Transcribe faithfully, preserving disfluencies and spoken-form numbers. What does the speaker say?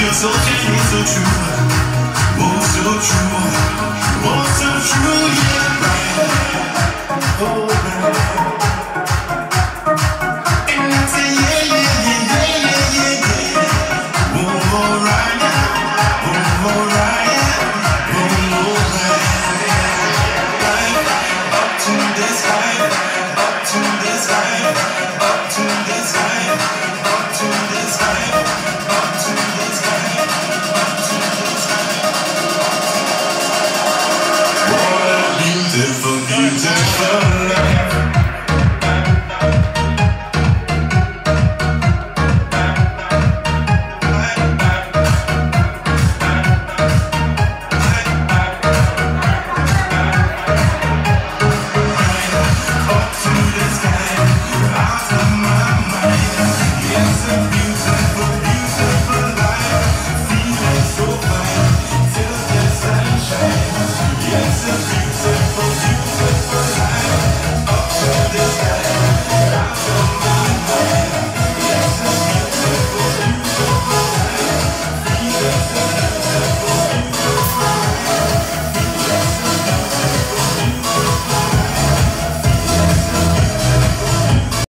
so candy, so true. Oh, so true. Oh, so true, yeah, right. Oh, right. And I say, yeah, yeah, yeah, yeah, yeah, yeah. Oh, alright, yeah. Oh, alright, yeah. Oh, alright. Right, right. Up to the sky. Up to the sky. Up to the sky. Up to the sky. Up to the sky. Beautiful, beautiful life. Up to the sky, out of my mind. It's a beautiful, beautiful life. Feeling so fine till the sun shines. It's a beautiful.